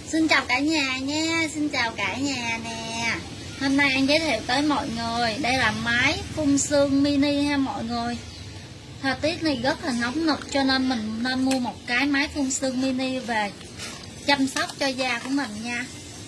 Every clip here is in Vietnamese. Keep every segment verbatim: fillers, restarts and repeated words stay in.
Xin chào cả nhà nha, xin chào cả nhà nè. Hôm nay An giới thiệu tới mọi người, đây là máy phun sương mini ha mọi người. Thời tiết này rất là nóng nực cho nên mình nên mua một cái máy phun sương mini về chăm sóc cho da của mình nha.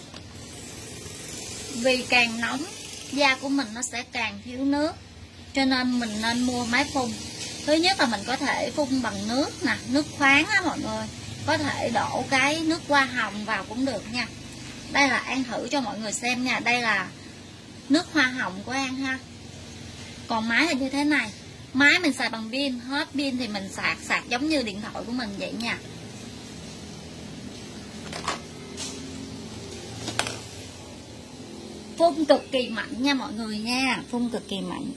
Vì càng nóng, da của mình nó sẽ càng thiếu nước, cho nên mình nên mua máy phun. Thứ nhất là mình có thể phun bằng nước nè, nước khoáng á mọi người. Có thể đổ cái nước hoa hồng vào cũng được nha. Đây là An thử cho mọi người xem nha. Đây là nước hoa hồng của An ha. Còn máy là như thế này. Máy mình xài bằng pin, hết pin thì mình sạc Sạc giống như điện thoại của mình vậy nha. Phun cực kỳ mạnh nha mọi người nha. Phun cực kỳ mạnh.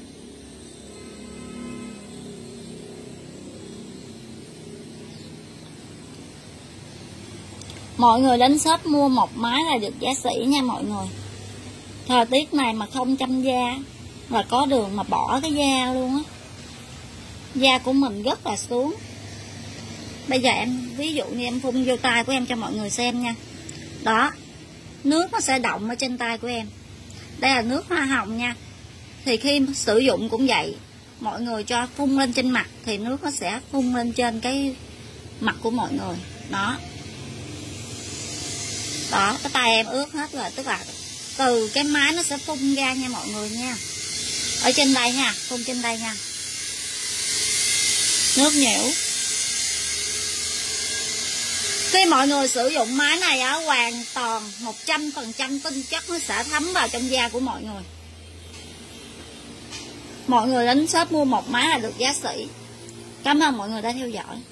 Mọi người đến shop mua một máy là được giá sỉ nha mọi người. Thời tiết này mà không chăm da là có đường mà bỏ cái da luôn á. Da của mình rất là xuống. Bây giờ em ví dụ như em phun vô tay của em cho mọi người xem nha. Đó, nước nó sẽ động ở trên tay của em. Đây là nước hoa hồng nha. Thì khi sử dụng cũng vậy, mọi người cho phun lên trên mặt thì nước nó sẽ phun lên trên cái mặt của mọi người. Đó. Đó, cái tay em ướt hết rồi. Tức là từ cái máy nó sẽ phun ra nha mọi người nha. Ở trên đây nha, phun trên đây nha. Nước nhiễu. Khi mọi người sử dụng máy này á, hoàn toàn một trăm phần trăm tinh chất nó sẽ thấm vào trong da của mọi người. Mọi người đến shop mua một máy là được giá sỉ. Cảm ơn mọi người đã theo dõi.